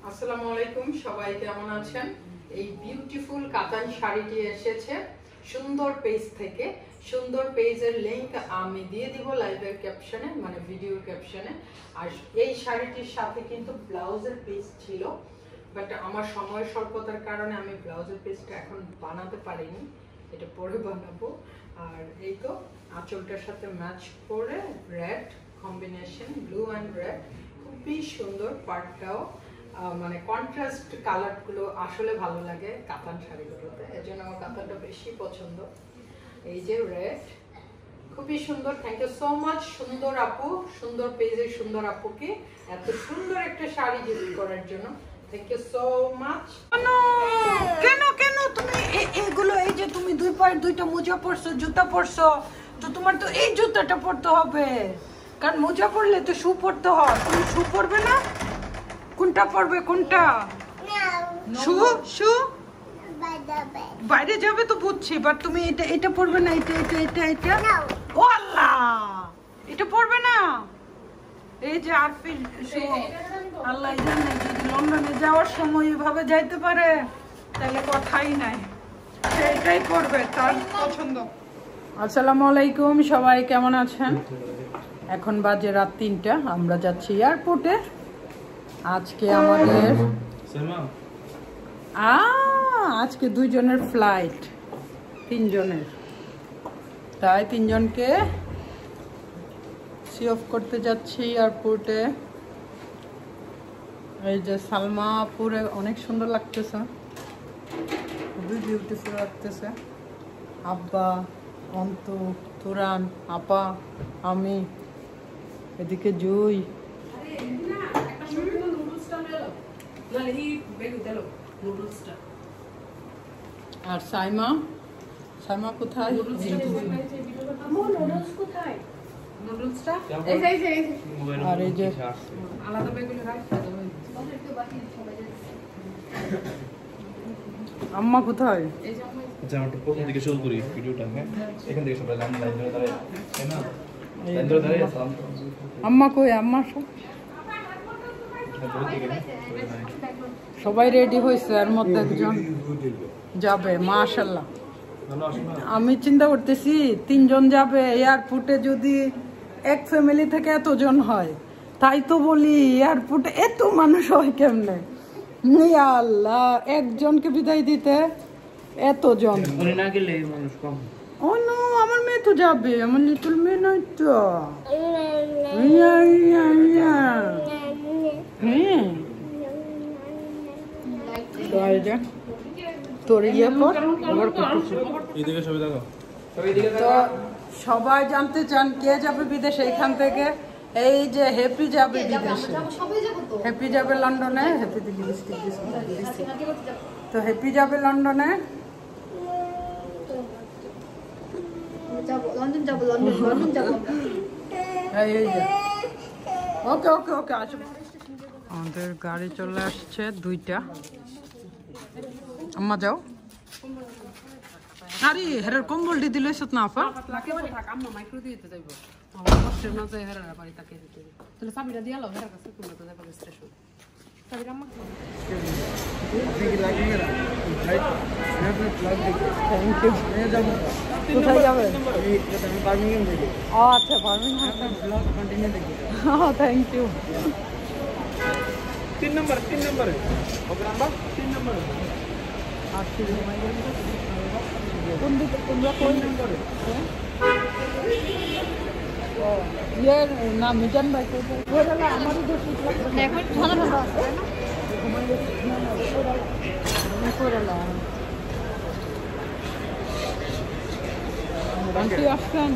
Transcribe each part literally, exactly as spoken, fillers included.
আসসালামু আলাইকুম, সবাই কেমন আছেন? এই বিউটিফুল কাতান শাড়িটি এসেছে সুন্দর পেজ থেকে। সুন্দর পেজের লিংক আমি দিয়ে দিব লাইভের ক্যাপশনে, মানে ভিডিওর ক্যাপশনে। আর এই শাড়িটির সাথে কিন্তু ব্লাউজের পিস ছিল, বাট আমার সময় স্বল্পতার কারণে আমি ব্লাউজের পিসটা এখন বানাতে পারিনি, এটা পরে বানাবো। আর এই তো আঁচলটার সাথে ম্যাচ করে red combination, blue and red, খুবই সুন্দর। পার্টটাও মানে কন্ট্রাস্ট কালারগুলো আসলে ভালো লাগে কাতান শাড়িগুলোতে, এর জন্য আমার কাতানটা বেশি পছন্দ। এই যে রেড, খুবই সুন্দর। থ্যাংক ইউ সো মাচ সুন্দর আপু, সুন্দর পেজের সুন্দর আপুকে এত সুন্দর একটা শাড়ি গিফট করার জন্য। Thank you so much. কেন কেন তুমি এগুলো, এই যে তুমি দুই পায়ের দুইটা মোজা পরছো, জুতা পরছো, তো তোমার তো এই জুতাটা পরতে হবে, কারণ মোজা পরলে তো শু পরতে হয়। তুমি শু পরবে না? কোনটা পরবে? কোনটা শু? শু বাইরে যাবে তো বুঝছি, বাট তুমি এটা এটা পরবে না, এটা এটা এটা এটা ও আল্লাহ, এটা পরবে না। এই যে আরফি শু, আল্লাহ জানে যদি লন্ডনে যাওয়ার সময় এভাবে যাইতে পারে তাহলে কথাই নাই, সেটাই করবে, তার পছন্দ। আসসালামু আলাইকুম, সবাই কেমন আছেন? এখন বাজে রাত তিনটা, আমরা যাচ্ছি এয়ারপোর্টে। আজকে আমাদের আ আজকে দুইজনের ফ্লাইট, তিনজনের, তাই তিনজনকে সি অফ করতে যাচ্ছি এয়ারপোর্টে। এই যে সালমা পুরে অনেক সুন্দর লাগতেছে, খুবই বিউটিফুল লাগতেছে। আব্বা, অন্তু, তুরান, আপা, আমি, এদিকে জুই, আর সাইমা। সাইমা কোথায়? আর এই যে আম্মা কোথায়? প্রথম দিকে শুরু করি ভিডিওটা, হ্যাঁ এখান থেকে সবাই লাইন লাইন ধরে দাঁড়ায়, তাই না? লাইন ধরে দাঁড়ায় সালাম। আম্মা কই? আম্মা সব সবাই রেডি হয়েছে, এর মধ্যে একজন যাবে। মাশাআল্লাহ, আমি চিন্তা করতেছি তিনজন যাবে এয়ারপোর্টে, যদি এক ফ্যামিলি থেকে এতজন হয়, তাই তো বলি এয়ারপোর্টে এত মানুষ হয় কেমনে? ইয়া আল্লাহ, একজনকে বিদায় দিতে এতজন। উনি না গেলে মানুষ কম। ও নো, আমার মেয়ে তো যাবে, আমার লিটল মেয়ে নয় তো। হ্যাঁ, তোর ইয়ে পর তো সবাই জানতে চান কে যাবে বিদেশে এখান থেকে। এই যে হ্যাপি যাবে বিদেশে, হ্যাপি যাবে লন্ডনে। হ্যাপি দিকে তো হ্যাপি যাবে লন্ডনে। ওকে ওকে ওকে আসবো। আমাদের গাড়ি চলে আসছে দুইটা। আম্মা যাও। আরে হেরার কম্বলটি দিলে সত না আপা, কোথায় যাবে? আচ্ছা, থ্যাংক ইউ। তিন নম্বর তিন নম্বরে তিন নম্বরে কোন দিকে তোমরা? কোন নম্বরে? ইয়ে না, মিজান ভাই আমারই দোষ। আন্টি আসছেন?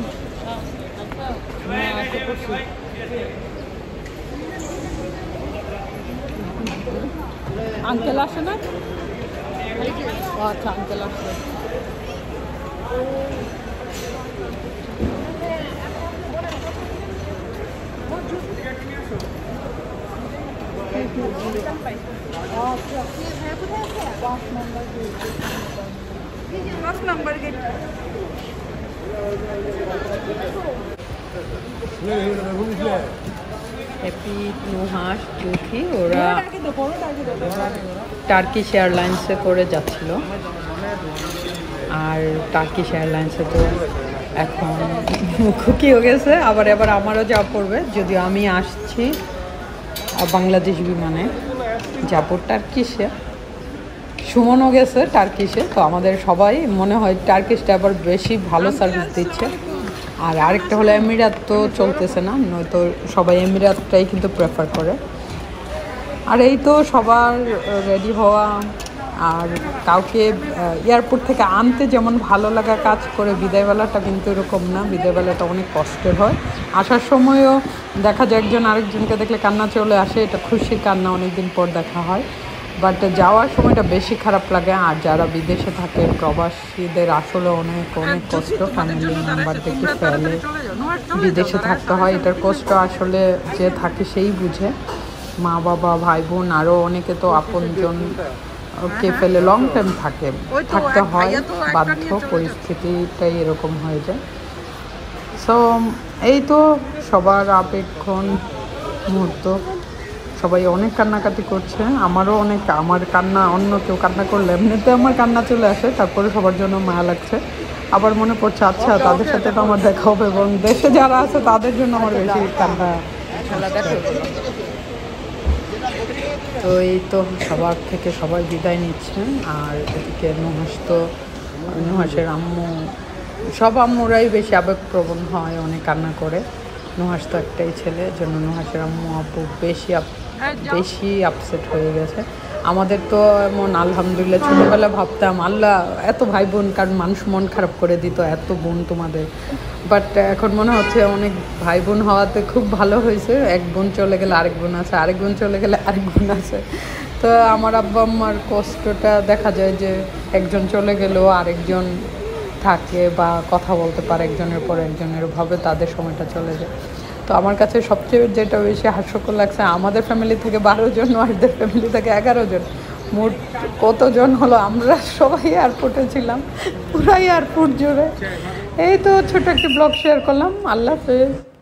আঙ্কেল আসে না? আচ্ছা, আঙ্কেল আসছে। পাঁচ number gate. Happy, Nuhas, Juthi ওরা টার্কিশ এয়ারলাইন্সে করে যাচ্ছিল। আর টার্কিশ এয়ারলাইন্সে তো এখন খুকি হয়ে গেছে, আবার এবার আমারও যাওয়া পড়বে, যদিও আমি আসছি বাংলাদেশ বিমানে যাব টার্কিশে। সুমনও গেছে টার্কিশে, তো আমাদের সবাই মনে হয় টার্কিশটা আবার বেশি ভালো সার্ভিস দিচ্ছে। আর আরেকটা হলো এমিরাত তো চলতেছে না, নয়তো সবাই এমিরাতটাই কিন্তু প্রেফার করে। আর এই তো সবার রেডি হওয়া, আর কাউকে এয়ারপোর্ট থেকে আনতে যেমন ভালো লাগা কাজ করে, বিদায়বেলাটা কিন্তু এরকম না, বিদায়বেলাটা অনেক কষ্টের হয়। আসার সময়ও দেখা যায় একজন আরেকজনকে দেখলে কান্না চলে আসে, এটা খুশির কান্না, অনেকদিন পর দেখা হয়। বাট যাওয়ার সময়টা বেশি খারাপ লাগে। আর যারা বিদেশে থাকে প্রবাসীদের আসলে অনেক অনেক কষ্ট, ফ্যামিলি মেম্বারদেরকে ফেলে বিদেশে থাকতে হয়, এটার কষ্ট আসলে যে থাকে সেই বুঝে। মা বাবা, ভাই বোন, আরও অনেকে তো আপনজন কে ফেলে লং টাইম থাকে থাকতে হয়, বাধ্য, পরিস্থিতিটাই এরকম হয়ে যায়। সো এই তো সবার আবেগঘন মুহূর্ত, সবাই অনেক কান্নাকাটি করছে, আমারও অনেক, আমার কান্না অন্য কেউ কান্না করলে এমনিতে আমার কান্না চলে আসে, তারপরে সবার জন্য মায়া লাগছে। আবার মনে পড়ছে আচ্ছা তাদের সাথে তো আমার দেখা হবে, এবং দেশে যারা আছে তাদের জন্য আমার বেশি কান্না। তো এই তো সবার থেকে সবাই বিদায় নিচ্ছে। আর এদিকে নুহাস তো, নুহাসের আম্মু, সব আম্মুরাই বেশি আবেগপ্রবণ হয়, অনেক কান্না করে। নুহাস তো একটাই ছেলে, জন্য নুহাসের আম্মু আব্বু বেশি বেশি আপসেট হয়ে গেছে। আমাদের তো এমন আলহামদুলিল্লাহ, ছোটোবেলা ভাবতাম আল্লাহ এত ভাই বোন, কারণ মানুষ মন খারাপ করে দিত, এত বোন তোমাদের। বাট এখন মনে হচ্ছে অনেক ভাই বোন হওয়াতে খুব ভালো হয়েছে। এক বোন চলে গেলে আরেক বোন আছে, আরেক বোন চলে গেলে আরেক বোন আছে। তো আমার আব্বা আম্মার কষ্টটা দেখা যায় যে একজন চলে গেলেও আরেকজন থাকে বা কথা বলতে পারে একজনের পর একজনের, ভাবে তাদের সময়টা চলে যায়। তো আমার কাছে সবচেয়ে যেটা বেশি হাস্যকর লাগছে, আমাদের ফ্যামিলি থেকে বারো জন, ওদের ফ্যামিলি থেকে এগারো জন, মোট কতজন হলো, আমরা সবাই এয়ারপোর্টে ছিলাম, পুরো এয়ারপোর্ট জুড়ে। এই তো ছোট একটি ব্লগ শেয়ার করলাম। আল্লাহ হাফেজ।